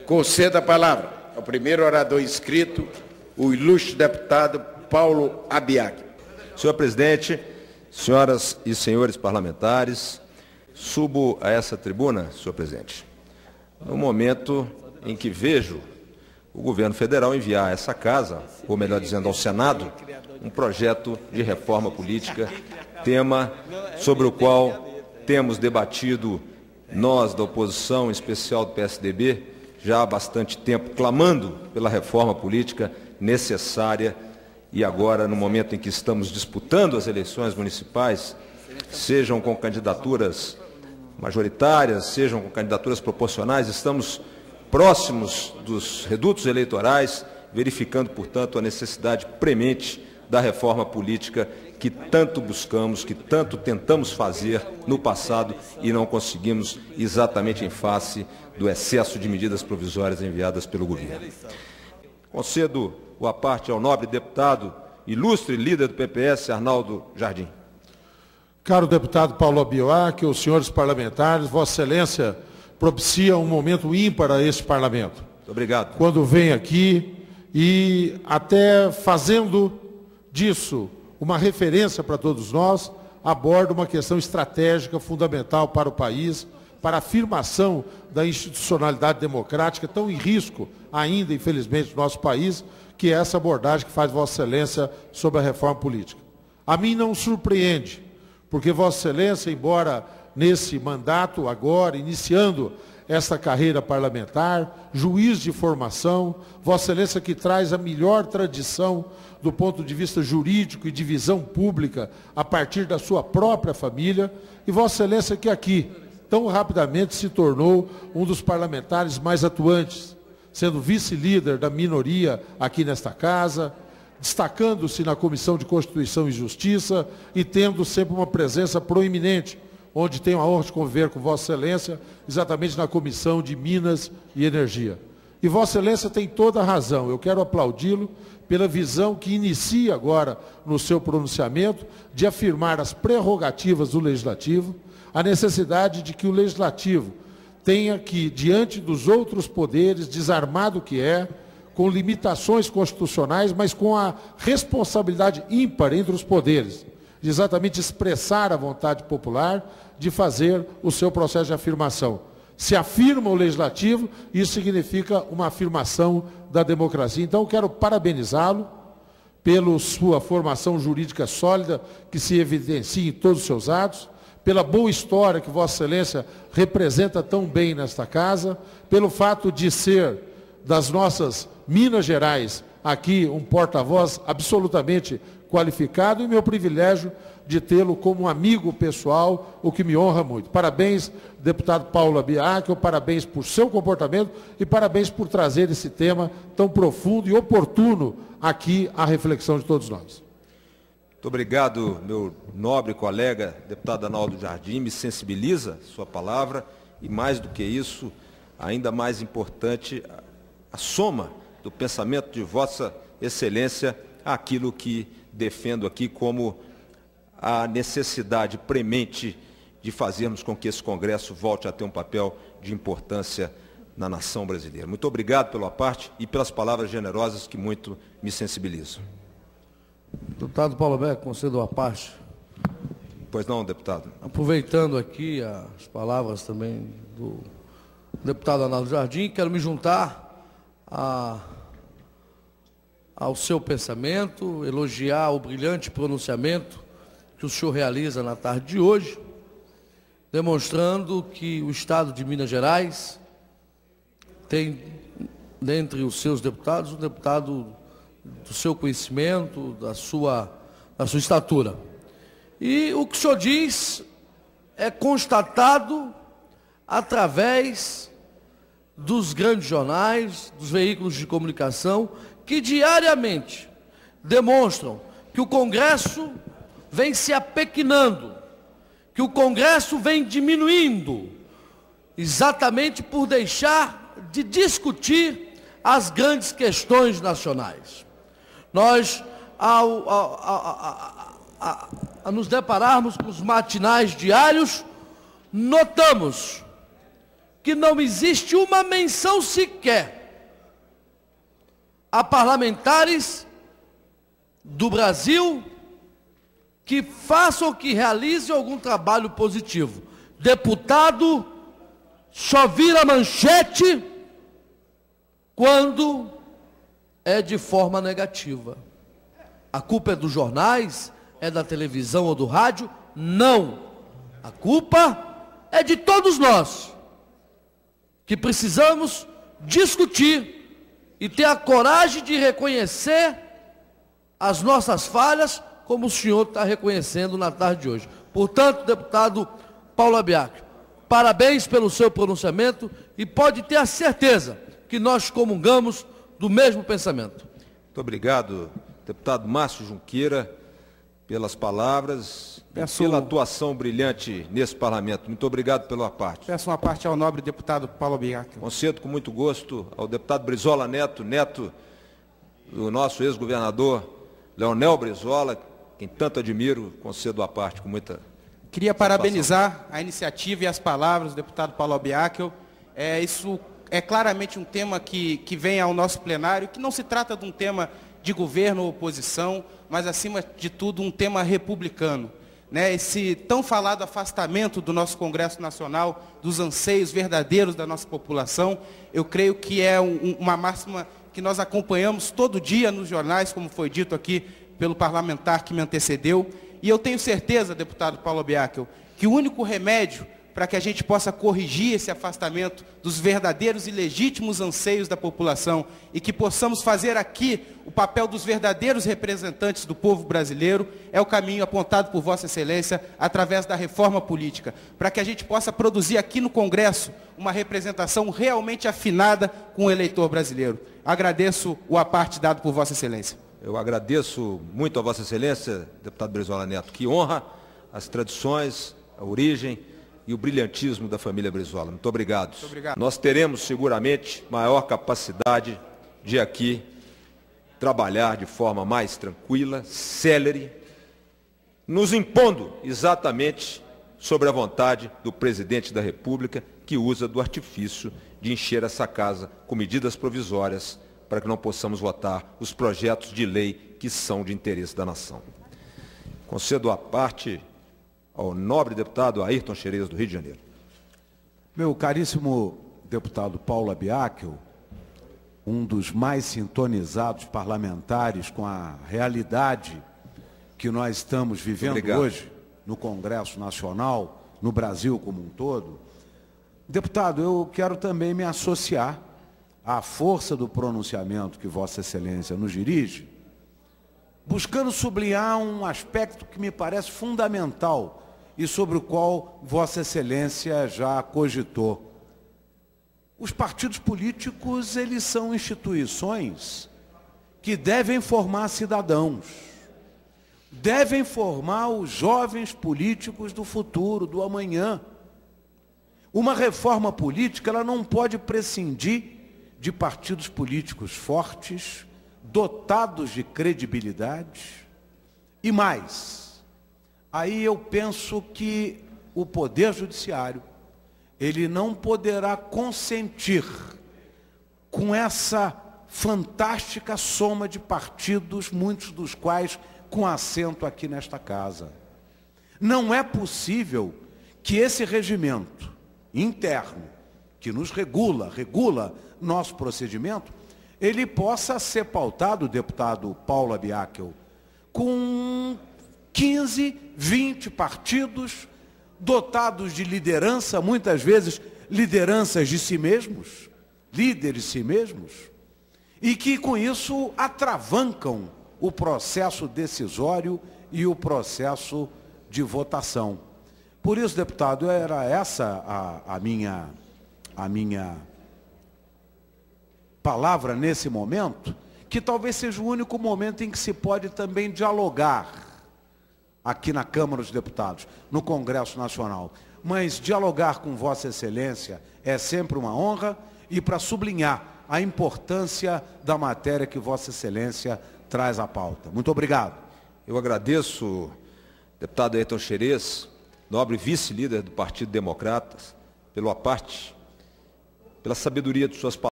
Conceda a palavra ao primeiro orador inscrito, o ilustre deputado Paulo Abiac. Senhor presidente, senhoras e senhores parlamentares, subo a essa tribuna, senhor presidente, no momento em que vejo o governo federal enviar a essa casa, ou melhor dizendo, ao Senado, um projeto de reforma política, tema sobre o qual temos debatido nós da oposição, em especial do PSDB, já há bastante tempo, clamando pela reforma política necessária e agora, no momento em que estamos disputando as eleições municipais, sejam com candidaturas majoritárias, sejam com candidaturas proporcionais, estamos próximos dos redutos eleitorais, verificando, portanto, a necessidade premente da reforma política que tanto buscamos, que tanto tentamos fazer no passado e não conseguimos, exatamente em face do excesso de medidas provisórias enviadas pelo governo. Concedo a parte ao nobre deputado, ilustre líder do PPS, Arnaldo Jardim. Caro deputado Paulo Abiac, os senhores parlamentares, Vossa Excelência propicia um momento ímpar a este parlamento. Muito obrigado. Quando vem aqui e até fazendo disso uma referência para todos nós, aborda uma questão estratégica fundamental para o país, para a afirmação da institucionalidade democrática tão em risco ainda, infelizmente, no nosso país, que é essa abordagem que faz Vossa Excelência sobre a reforma política. A mim não surpreende, porque Vossa Excelência, embora nesse mandato, agora, iniciando esta carreira parlamentar, juiz de formação, Vossa Excelência que traz a melhor tradição do ponto de vista jurídico e de visão pública a partir da sua própria família, e Vossa Excelência que aqui, tão rapidamente, se tornou um dos parlamentares mais atuantes, sendo vice-líder da minoria aqui nesta casa, destacando-se na Comissão de Constituição e Justiça e tendo sempre uma presença proeminente, onde tenho a honra de conviver com Vossa Excelência, exatamente na Comissão de Minas e Energia. E Vossa Excelência tem toda a razão, eu quero aplaudi-lo pela visão que inicia agora no seu pronunciamento de afirmar as prerrogativas do Legislativo, a necessidade de que o Legislativo tenha que, diante dos outros poderes, desarmado que é, com limitações constitucionais, mas com a responsabilidade ímpar entre os poderes, de exatamente expressar a vontade popular, de fazer o seu processo de afirmação. Se afirma o Legislativo, isso significa uma afirmação da democracia. Então, eu quero parabenizá-lo pela sua formação jurídica sólida, que se evidencia em todos os seus atos, pela boa história que Vossa Excelência representa tão bem nesta casa, pelo fato de ser das nossas Minas Gerais aqui um porta-voz absolutamente qualificado e meu privilégio de tê-lo como um amigo pessoal, o que me honra muito. Parabéns, deputado Paulo Abiac, parabéns por seu comportamento e parabéns por trazer esse tema tão profundo e oportuno aqui à reflexão de todos nós. Muito obrigado, meu nobre colega, deputado Arnaldo Jardim, me sensibiliza sua palavra e, mais do que isso, ainda mais importante, a soma do pensamento de Vossa Excelência àquilo que defendo aqui como a necessidade premente de fazermos com que esse Congresso volte a ter um papel de importância na nação brasileira. Muito obrigado pela parte e pelas palavras generosas que muito me sensibilizam. Deputado Paulo Abiac, concedo a parte. Pois não, deputado. Aproveitando aqui as palavras também do deputado Arnaldo Jardim, quero me juntar ao seu pensamento, elogiar o brilhante pronunciamento que o senhor realiza na tarde de hoje, demonstrando que o Estado de Minas Gerais tem, dentre os seus deputados, um deputado do seu conhecimento, da sua estatura. E o que o senhor diz é constatado através dos grandes jornais, dos veículos de comunicação, que diariamente demonstram que o Congresso vem se apequenando, que o Congresso vem diminuindo, exatamente por deixar de discutir as grandes questões nacionais. Nós, a nos depararmos com os matinais diários, notamos que não existe uma menção sequer a parlamentares do Brasil que façam ou que realizem algum trabalho positivo. Deputado só vira manchete quando é de forma negativa. A culpa é dos jornais? É da televisão ou do rádio? Não. A culpa é de todos nós, que precisamos discutir e ter a coragem de reconhecer as nossas falhas, como o senhor está reconhecendo na tarde de hoje. Portanto, deputado Paulo Abiacchio, parabéns pelo seu pronunciamento e pode ter a certeza que nós comungamos do mesmo pensamento. Muito obrigado, deputado Márcio Junqueira, pelas palavras e pela atuação brilhante nesse parlamento. Muito obrigado pela parte. Peço uma parte ao nobre deputado Paulo Abiacchio. Concedo com muito gosto ao deputado Brizola Neto, neto do nosso ex-governador Leonel Brizola, quem tanto admiro, concedo a parte com muita Queria parabenizar a iniciativa e as palavras do deputado Paulo Abiacchio. Isso é claramente um tema que vem ao nosso plenário, que não se trata de um tema de governo ou oposição, mas, acima de tudo, um tema republicano. Esse tão falado afastamento do nosso Congresso Nacional, dos anseios verdadeiros da nossa população, eu creio que é uma máxima que nós acompanhamos todo dia nos jornais, como foi dito aqui pelo parlamentar que me antecedeu. E eu tenho certeza, deputado Paulo Abiacchio, que o único remédio para que a gente possa corrigir esse afastamento dos verdadeiros e legítimos anseios da população e que possamos fazer aqui o papel dos verdadeiros representantes do povo brasileiro é o caminho apontado por Vossa Excelência através da reforma política, para que a gente possa produzir aqui no Congresso uma representação realmente afinada com o eleitor brasileiro. Agradeço o aparte dado por Vossa Excelência. Eu agradeço muito a Vossa Excelência, deputado Brizola Neto, que honra as tradições, a origem e o brilhantismo da família Brizola. Muito obrigado. Muito obrigado. Nós teremos seguramente maior capacidade de aqui trabalhar de forma mais tranquila, célere, nos impondo exatamente sobre a vontade do presidente da República, que usa do artifício de encher essa casa com medidas provisórias para que não possamos votar os projetos de lei que são de interesse da nação. Concedo a parte ao nobre deputado Ayrton Xerez, do Rio de Janeiro. Meu caríssimo deputado Paulo Abiacchio, um dos mais sintonizados parlamentares com a realidade que nós estamos vivendo hoje no Congresso Nacional, no Brasil como um todo. Deputado, eu quero também me associar à força do pronunciamento que Vossa Excelência nos dirige, buscando sublinhar um aspecto que me parece fundamental e sobre o qual Vossa Excelência já cogitou. Os partidos políticos, eles são instituições que devem formar cidadãos, devem formar os jovens políticos do futuro, do amanhã. Uma reforma política, ela não pode prescindir de partidos políticos fortes, dotados de credibilidade. E mais, aí eu penso que o Poder Judiciário, ele não poderá consentir com essa fantástica soma de partidos, muitos dos quais com assento aqui nesta casa. Não é possível que esse regimento interno, que nos regula nosso procedimento, ele possa ser pautado, deputado Paulo Abiacchio, com 15, 20 partidos dotados de liderança, muitas vezes lideranças de si mesmos, líderes de si mesmos, e que com isso atravancam o processo decisório e o processo de votação. Por isso, deputado, era essa a minha palavra nesse momento, que talvez seja o único momento em que se pode também dialogar aqui na Câmara dos Deputados, no Congresso Nacional. Mas dialogar com Vossa Excelência é sempre uma honra, e para sublinhar a importância da matéria que Vossa Excelência traz à pauta. Muito obrigado. Eu agradeço, deputado Ayrton Xerez, nobre vice-líder do Partido Democratas, pelo aparte pela sabedoria de suas palavras.